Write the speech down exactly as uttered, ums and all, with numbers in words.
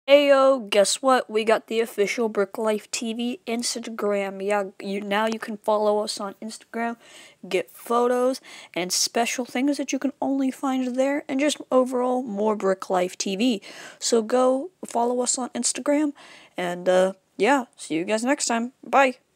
Ayo, guess what? We got the official Brick Life T V Instagram. Yeah, you now you can follow us on Instagram, get photos and special things that you can only find there, and just overall more Brick Life T V. So go follow us on Instagram, and uh, yeah, see you guys next time. Bye.